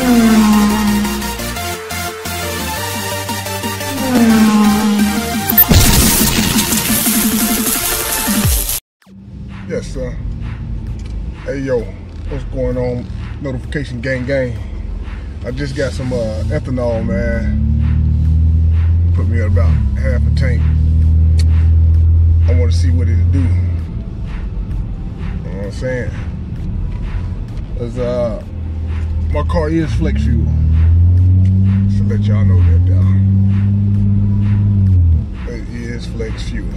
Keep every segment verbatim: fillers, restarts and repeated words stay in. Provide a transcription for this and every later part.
Yes, sir. Hey, yo, what's going on? Notification gang gang. I just got some uh, ethanol, man. Put me at about half a tank. I want to see what it'll do. You know what I'm saying? Cause uh, my car is flex fuel. So let y'all know that now. It is flex fuel.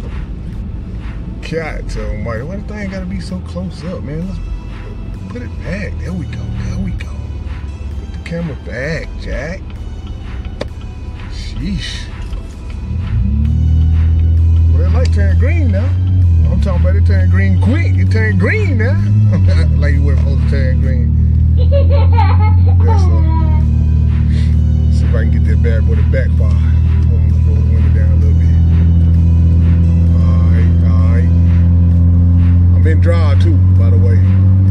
God almighty, why the thing gotta be so close up, man? Let's put it back. There we go, there we go. Put the camera back, Jack. Sheesh. Well, that light turned green now. I'm talking about it turned green quick. It turned green now. Like it wasn't supposed to turn green. Yes, sir. See if I can get that bad boy to backfire. Hold on, let's roll the window down a little bit. Been dry too, by the way.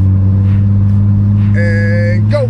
And go.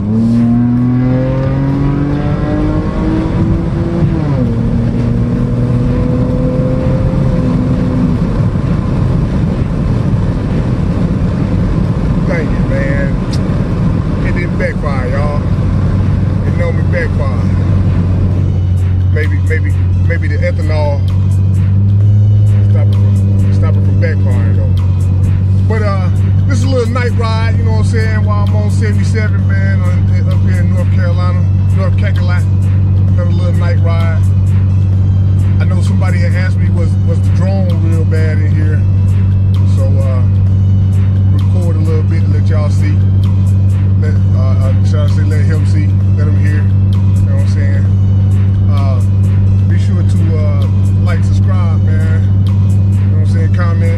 Thank you, man. It didn't backfire, y'all. It normally backfire. Maybe, maybe, maybe the ethanol stop it from, stop it from backfiring though. But uh, this is a little night ride, you know what I'm saying, while I'm on seventy-seven, man, up here in North Carolina, North Carolina. Another little night ride. I know somebody had asked me, was, was the drone real bad in here? So, uh, record a little bit to let y'all see. Let, uh, uh, shall I say, let him see, let him hear, you know what I'm saying? Uh, be sure to uh, like, subscribe, man, you know what I'm saying, comment.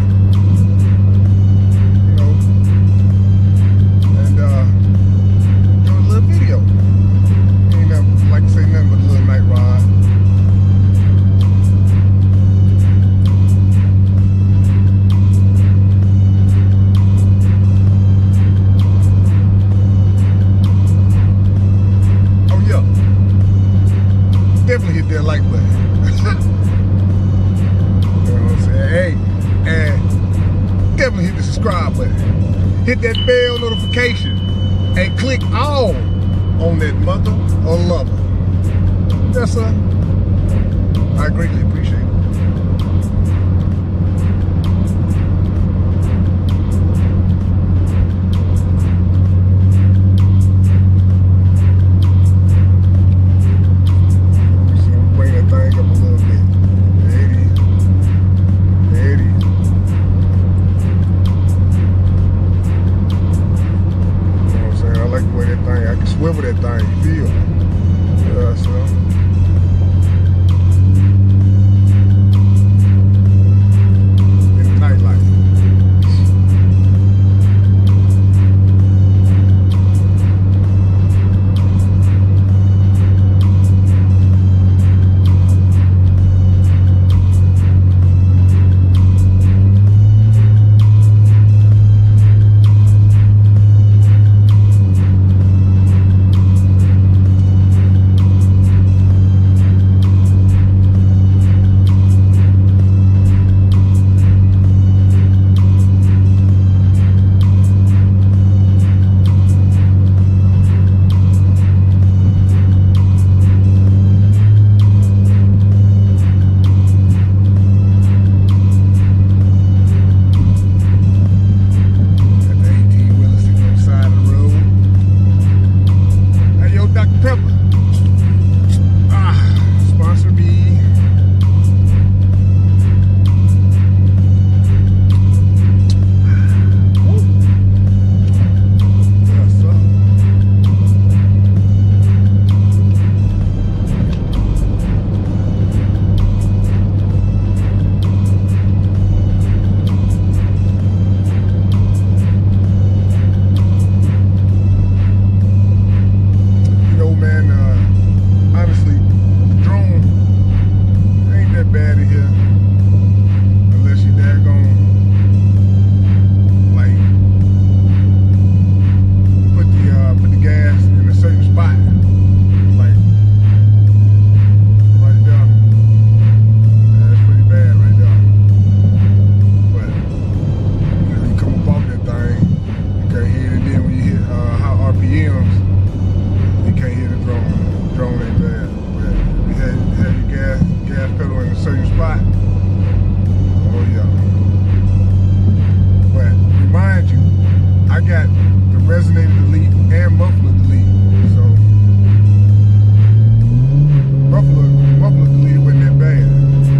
Definitely hit that like button. You know what I'm saying? Hey, and definitely hit the subscribe button. Hit that bell notification and click all on that mother or lover. Yes, sir. I greatly appreciate it. Swivel that thing, you feel? Yeah, so. In the nightlight. certain spot. Oh yeah. But remind you, I got the Resonator Delete and Muffler Delete. So Muffler, Muffler Delete wasn't that bad.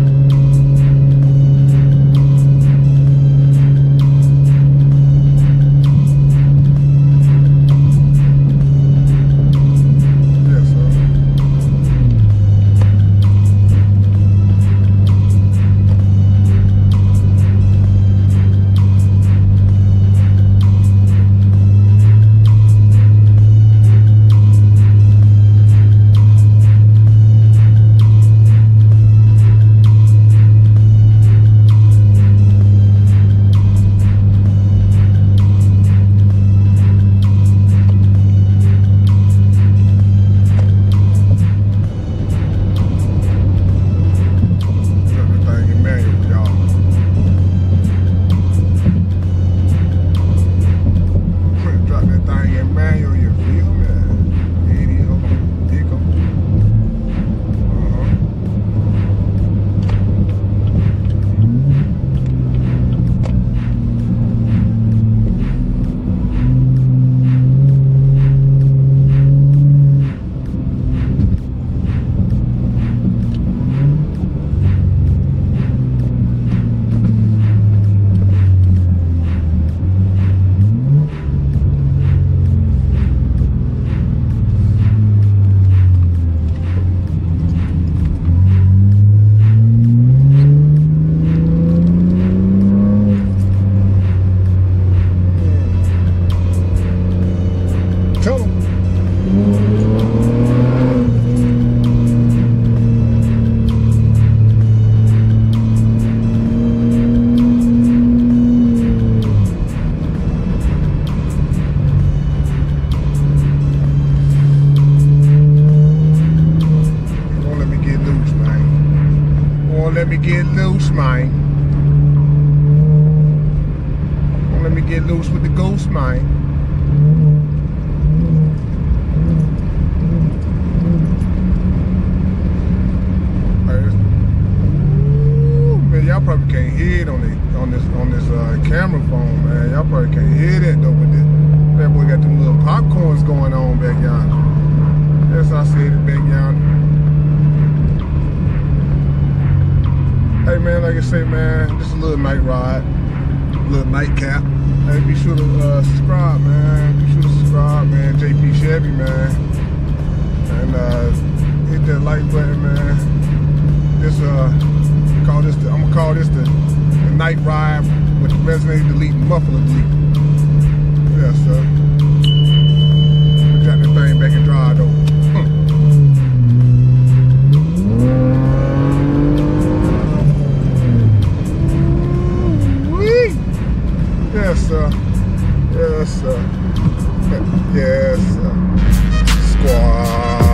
Let me get loose, man. Let me get loose with the ghost, man. Ooh, man, y'all probably can't hear it on the on this on this uh, camera phone, man. Y'all probably can't hear that though. But this, that boy got them little popcorns going on back yonder. That's how I said it back yonder. Hey man, like I say, man, just a little night ride, a little nightcap. Hey, be sure to uh, subscribe, man. Be sure to subscribe, man. J P Chevy, man, and uh, hit that like button, man. This uh, call this the, I'm gonna call this the, the night ride with the Resonator Delete and Muffler Delete. Yeah, sir. Drop that thing back and drive though. Yes, sir. Yes, sir. Yes, sir. Squad.